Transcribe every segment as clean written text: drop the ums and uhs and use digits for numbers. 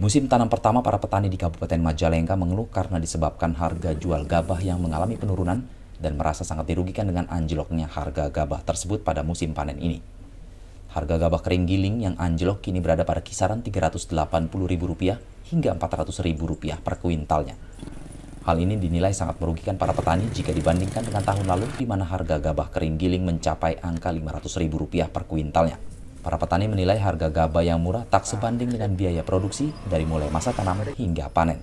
Musim tanam pertama para petani di Kabupaten Majalengka mengeluh karena disebabkan harga jual gabah yang mengalami penurunan dan merasa sangat dirugikan dengan anjloknya harga gabah tersebut pada musim panen ini. Harga gabah kering giling yang anjlok kini berada pada kisaran Rp380.000 hingga Rp400.000 per kuintalnya. Hal ini dinilai sangat merugikan para petani jika dibandingkan dengan tahun lalu di mana harga gabah kering giling mencapai angka Rp500.000 per kuintalnya. Para petani menilai harga gabah yang murah tak sebanding dengan biaya produksi dari mulai masa tanam hingga panen.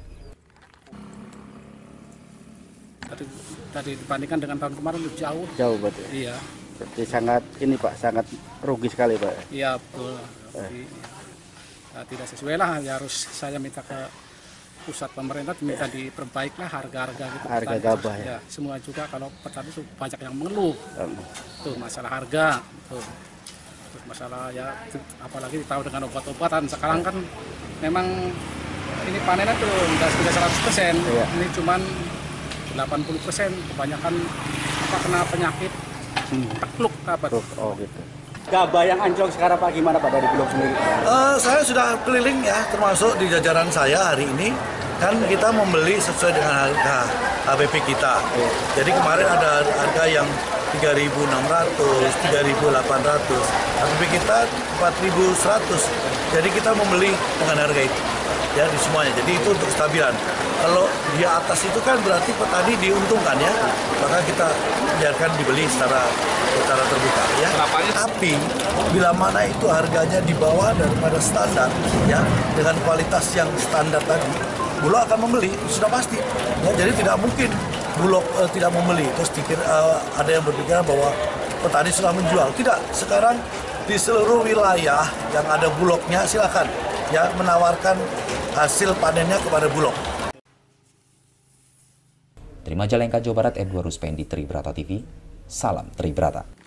Tadi dibandingkan dengan tahun kemarin lebih jauh. Jauh berarti. Iya. Jadi sangat ini Pak, sangat rugi sekali Pak. Iya betul. Jadi, tidak sesuai lah. Ya harus saya minta ke pusat pemerintah minta diperbaiklah harga-harga gitu. Harga gabah ya. Semua juga kalau petani itu banyak yang mengeluh. Tuh masalah harga. Tuh. Terus masalah ya apalagi tahu dengan obat-obatan sekarang kan memang ini panennya tuh tidak 100%. Iya. Ini cuman 80%, kebanyakan kena penyakit tekluk apa tuh. Oh gitu. Gabah yang anjlok sekarang Pak gimana Pak dari Bulog sendiri? Saya sudah keliling ya, termasuk di jajaran saya hari ini. Kan kita membeli sesuai dengan harga HPP kita. Jadi kemarin ada harga yang 3.600, 3.800, HPP kita 4.100. Jadi kita membeli dengan harga itu ya di semuanya. Jadi itu untuk kestabilan. Kalau di atas itu kan berarti petani diuntungkan ya, maka kita biarkan dibeli secara terbuka ya. Tapi bila mana itu harganya di bawah daripada standar ya, dengan kualitas yang standar tadi, Bulog akan membeli, sudah pasti. Ya, jadi tidak mungkin Bulog tidak membeli. Terus ada yang berpikiran bahwa petani sudah menjual. Tidak, sekarang di seluruh wilayah yang ada Bulognya silakan ya menawarkan hasil panennya kepada Bulog. Dari Majalengka, Jawa Barat, Edward Ruspendi, Tribrata TV. Salam Tribrata.